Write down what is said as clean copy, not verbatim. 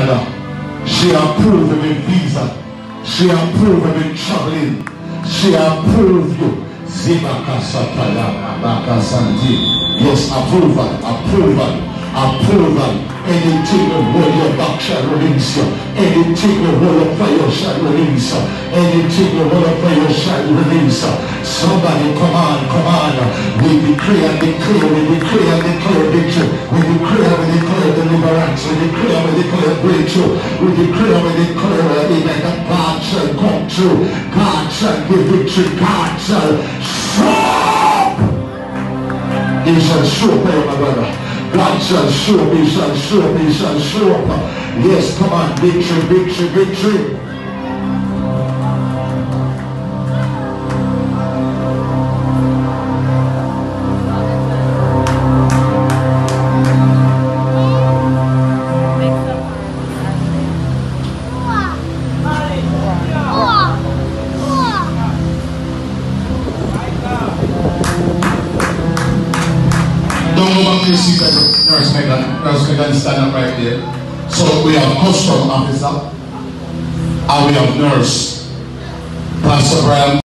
Canada. She approved of a visa. She approved of a traveling. She approved you. Yes, approval, approval, approval. Anything that hold your back shall release you. Anything that hold up for you shall release you. Anything that hold up for you shall release you. Somebody come on, come on. We declare and declare, we declare and declare victory. We declare and declare deliverance. We declare and declare breakthrough. We declare and declare that God shall come true. God shall give victory. God shall show up. He shall show up, my brother. God shall show up, he shall show up, he shall show up. Yes, come on, victory, victory, victory. Don't go back to the seat as Nurse Megan stand up right there. So we have custom officer and we have nurse. Pastor Brian.